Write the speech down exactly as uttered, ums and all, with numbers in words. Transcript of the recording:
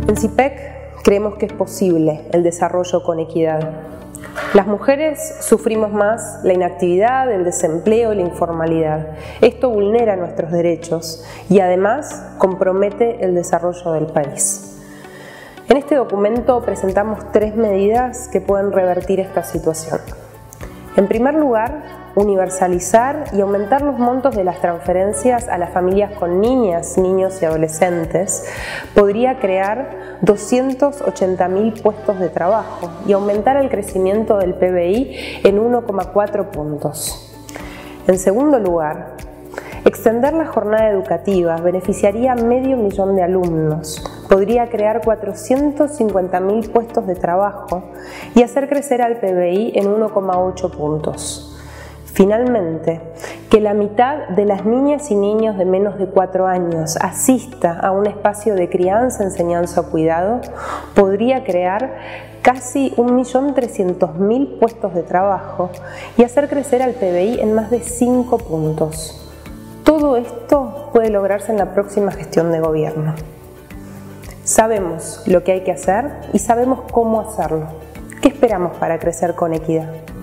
En C I P E C creemos que es posible el desarrollo con equidad. Las mujeres sufrimos más la inactividad, el desempleo y la informalidad. Esto vulnera nuestros derechos y además compromete el desarrollo del país. En este documento presentamos tres medidas que pueden revertir esta situación. En primer lugar, universalizar y aumentar los montos de las transferencias a las familias con niñas, niños y adolescentes podría crear doscientos ochenta mil puestos de trabajo y aumentar el crecimiento del P B I en uno coma cuatro puntos. En segundo lugar, extender la jornada educativa beneficiaría a medio millón de alumnos, podría crear cuatrocientos cincuenta mil puestos de trabajo y hacer crecer al P B I en uno coma ocho puntos. Finalmente, que la mitad de las niñas y niños de menos de cuatro años asista a un espacio de crianza, enseñanza o cuidado, podría crear casi un millón trescientos mil puestos de trabajo y hacer crecer al P B I en más de cinco puntos. Todo esto puede lograrse en la próxima gestión de gobierno. Sabemos lo que hay que hacer y sabemos cómo hacerlo. ¿Qué esperamos para crecer con equidad?